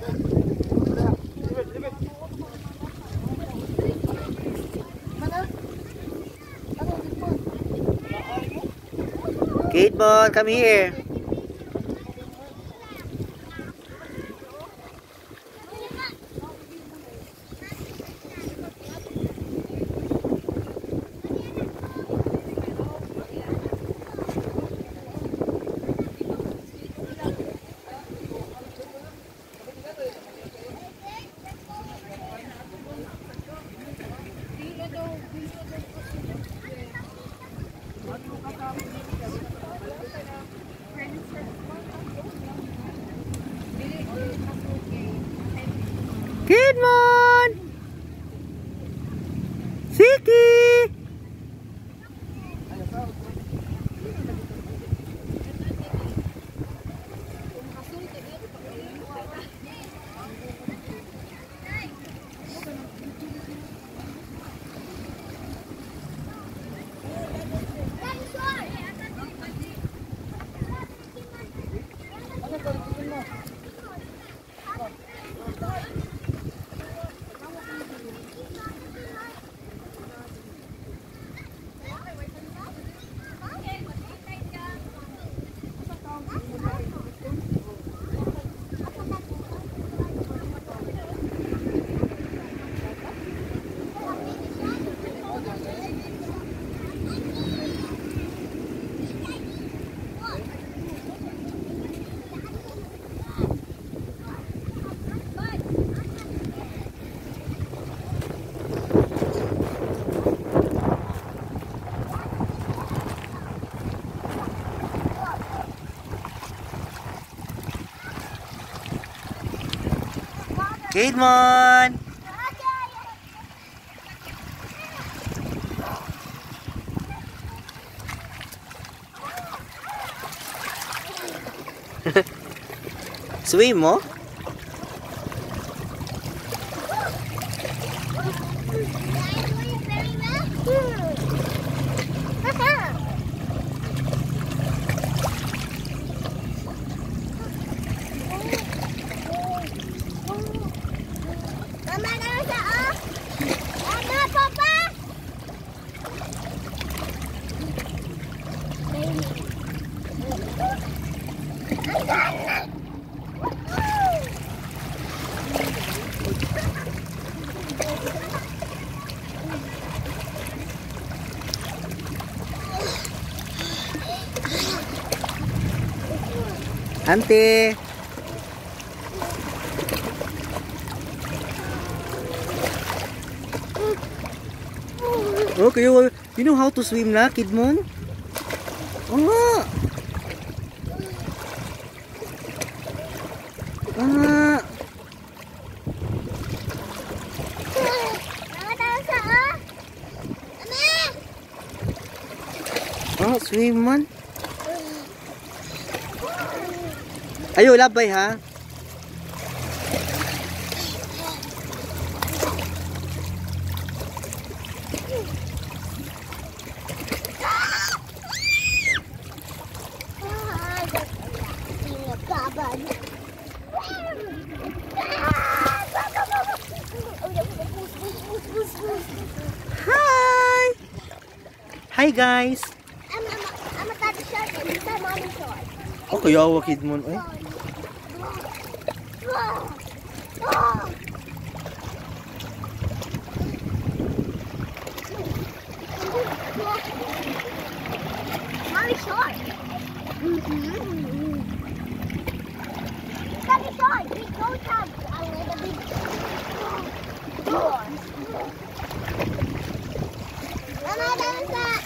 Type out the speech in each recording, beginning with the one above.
Kidmon, come here. Kidmon! Siki! Kidmon! Swim mo? Auntie! Okay, you know how to swim na, Kidmon? Oo nga! Swim man. Ayo, labay ha. Hi! Hi guys! I'm a daddy shark and he's a mommy shark. Okay, yawa Kidmon. Eh? Mommy shark. Daddy shark, we don't have a little bit more. Mama, there's that.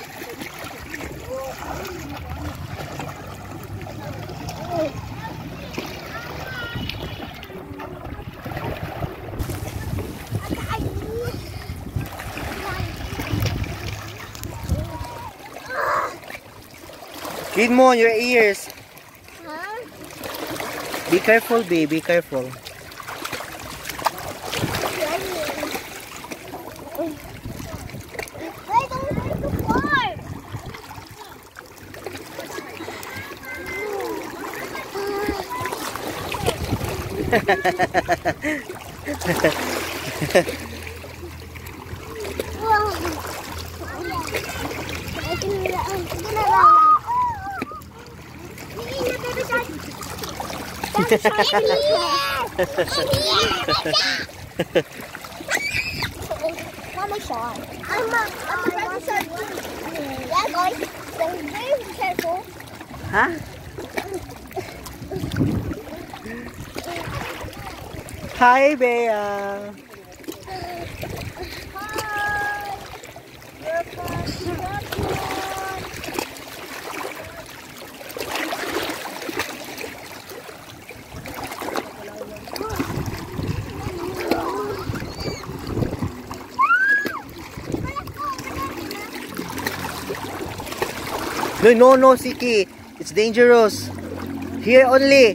Kidmon, your ears. Huh? Be careful, baby. Be careful. Mama shot. I'm a professor. Yeah, guys. So very careful. Ha? Hi, Bea. No, Siki. It's dangerous. Here only.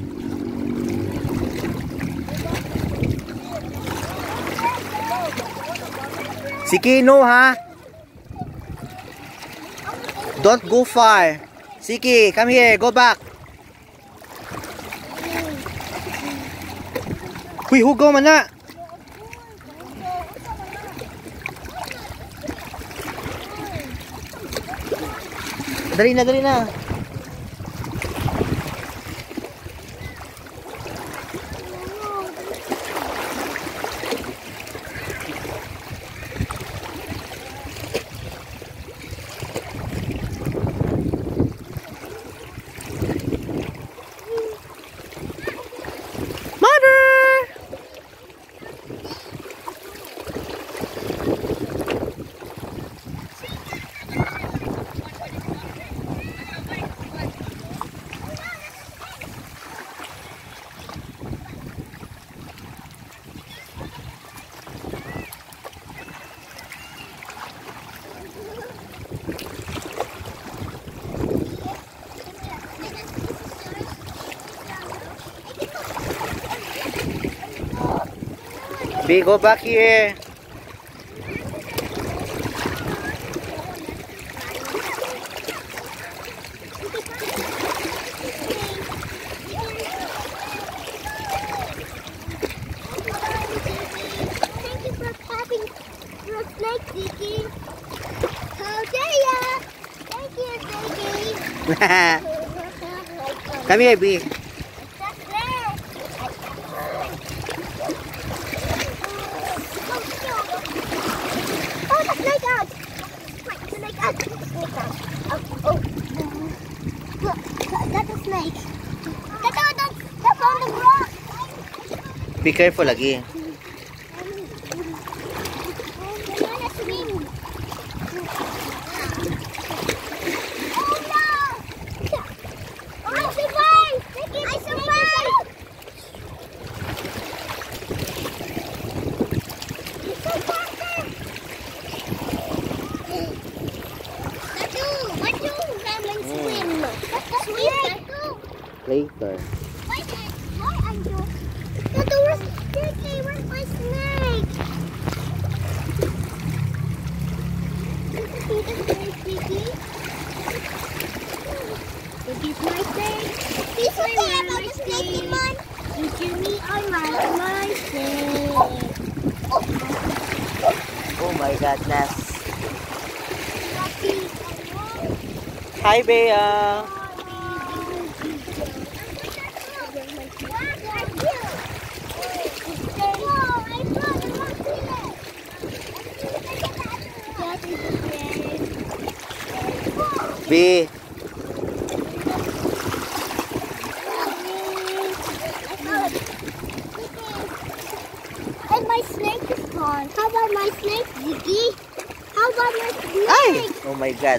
Siki, no, ha? Don't go far. Siki, come here. Go back. Huy, hugaw man na. Dali na. B, go back here. Thank you for catching your snake, Ziggy. How dare ya? Thank you, Ziggy. Come here, B. That's a snake. That's on the rock. Be careful lagi. Later. Why are you? The door is sticky. Where's my snake? This is my snake. This is my snake, man. You give me my snake. Oh my goodness. Hi, Bea. B. And my snake is gone. How about my snake, Ziggy? How about my snake? Ay! Oh my God.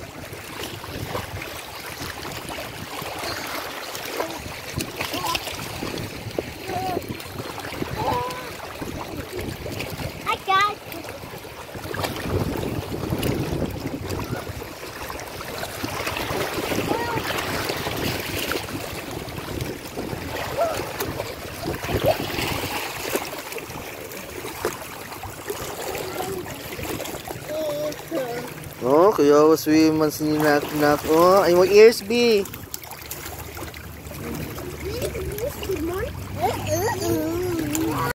I got Oh, kaya swim man sininak-nak. Oh, ay mo ears, B.